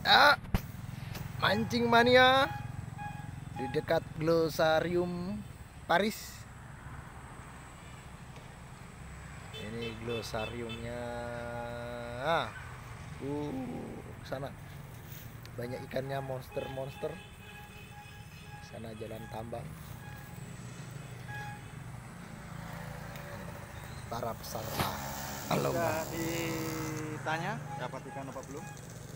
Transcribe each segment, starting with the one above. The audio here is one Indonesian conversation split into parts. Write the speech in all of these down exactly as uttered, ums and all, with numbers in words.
Ah, mancing mania di dekat glosarium Paris. Ini glosariumnya. Ah, uh, sana banyak ikannya, monster-monster. Sana jalan tambang. Para peserta. Halo. Sudah ditanya dapat ikan apa belum?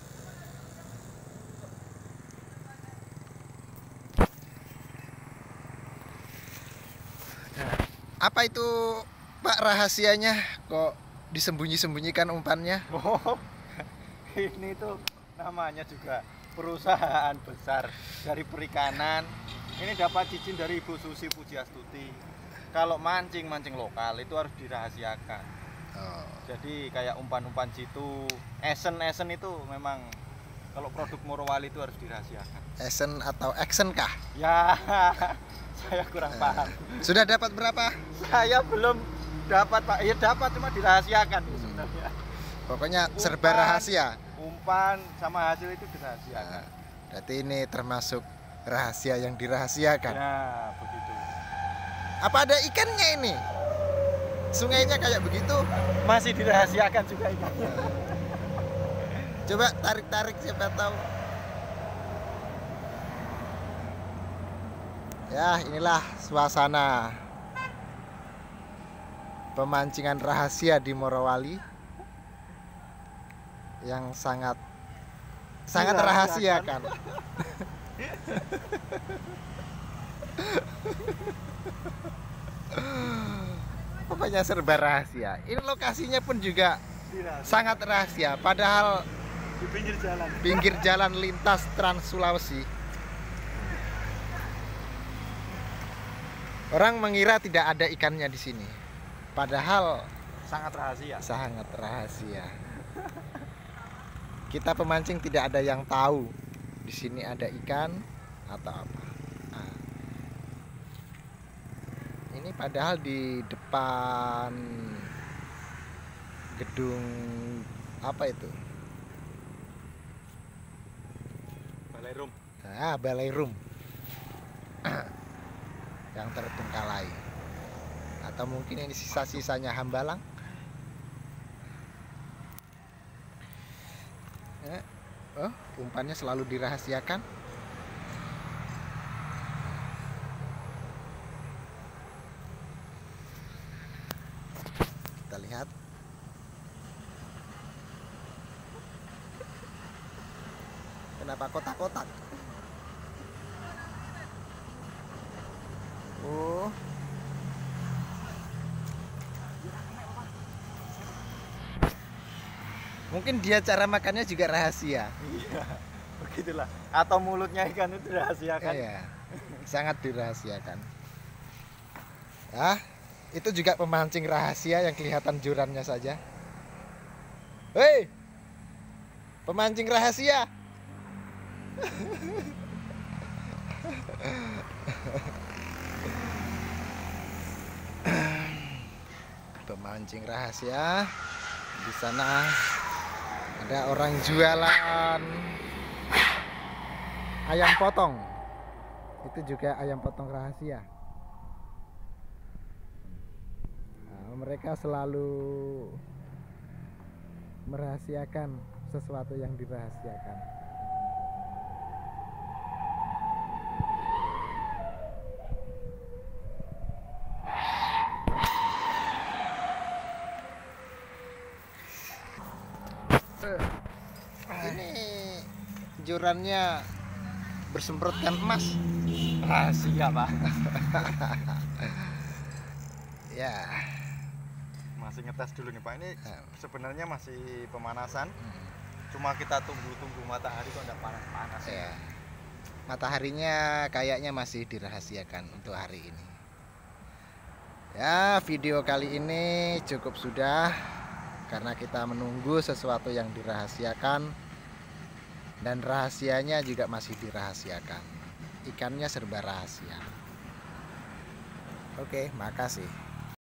Nah, apa itu Pak rahasianya kok disembunyi-sembunyikan umpannya? Oh, ini tuh namanya juga perusahaan besar dari perikanan. Ini dapat izin dari Ibu Susi Pujiastuti. Kalau mancing mancing lokal itu harus dirahasiakan. Oh. Jadi kayak umpan-umpan situ, esen-esen itu memang kalau produk Morowali itu harus dirahasiakan. Esen atau action kah? Ya, saya kurang paham. Sudah dapat berapa? Saya belum dapat Pak. Ya dapat, cuma dirahasiakan Hmm. sebenarnya. Pokoknya serba rahasia. Umpan sama hasil itu dirahasiakan. Nah, berarti ini termasuk rahasia yang dirahasiakan. Ya, begitu. Apa ada ikannya ini? Sungainya kayak begitu? Masih dirahasiakan juga ikannya. Coba tarik-tarik siapa tahu. Ya, inilah suasana pemancingan rahasia di Morowali yang sangat sangat rahasia kan. Pokoknya serba rahasia. Ini lokasinya pun juga Dirahasiakan. sangat rahasia. Padahal Di pinggir jalan. pinggir jalan lintas Trans Sulawesi. Orang mengira tidak ada ikannya di sini. Padahal Sangat rahasia. sangat rahasia. Kita pemancing tidak ada yang tahu di sini ada ikan atau apa. Nah, ini padahal di depan gedung apa itu? Balai Rum. Nah, Balai Rum yang terbengkalai. Atau mungkin ini sisa-sisanya Hambalang. Eh, oh, umpannya selalu dirahasiakan. Kita lihat. Kenapa kotak-kotak? Oh. Mungkin dia cara makannya juga rahasia. Iya, begitulah. Atau mulutnya ikan itu dirahasiakan. Iya, sangat dirahasiakan. Ah, itu juga pemancing rahasia yang kelihatan jurannya saja. Hei, pemancing rahasia. Pemancing rahasia. Di sana ada orang jualan ayam potong. Itu juga ayam potong rahasia. Nah, mereka selalu merahasiakan sesuatu yang dirahasiakan. Ini jurannya bersemprotkan emas. Rahasia, Pak. Ya. Masih ngetes dulu nih, Pak. Ini Nah. sebenarnya masih pemanasan. Hmm. Cuma kita tunggu-tunggu matahari kok enggak panas-panas. Ya. Mataharinya kayaknya masih dirahasiakan untuk hari ini. Ya, video kali ini cukup sudah karena kita menunggu sesuatu yang dirahasiakan dan rahasianya juga masih dirahasiakan. Ikannya serba rahasia. Oke, makasih.